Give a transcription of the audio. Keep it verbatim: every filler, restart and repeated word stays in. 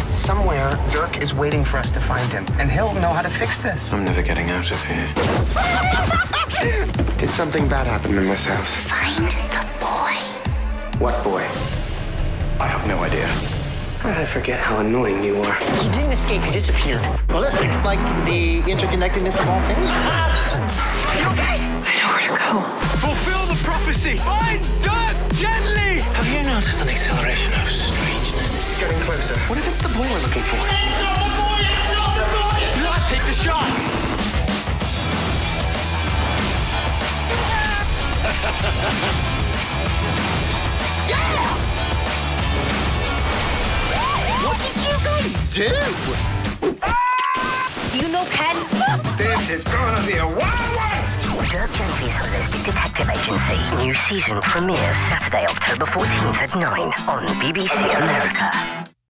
Somewhere, Dirk is waiting for us to find him, and he'll know how to fix this. I'm never getting out of here. Did something bad happen in this house? Find the boy. What boy? I have no idea. How did I forget how annoying you are? He didn't escape, he disappeared. Ballistic, like the interconnectedness of all things? You okay? I know where to go. Fulfill the prophecy! Find Dirk Gently! Have you noticed an acceleration of strangeness? It's getting closer. What if it's the boy we're looking for? It's not the boy! It's not the boy! Not take the shot! Yeah! What did you guys do? Do you know Ken? This is gonna be a wild one! Dirk Gently's Holistic Detective Agency. New season premieres Saturday, October fourteenth at nine on B B C America.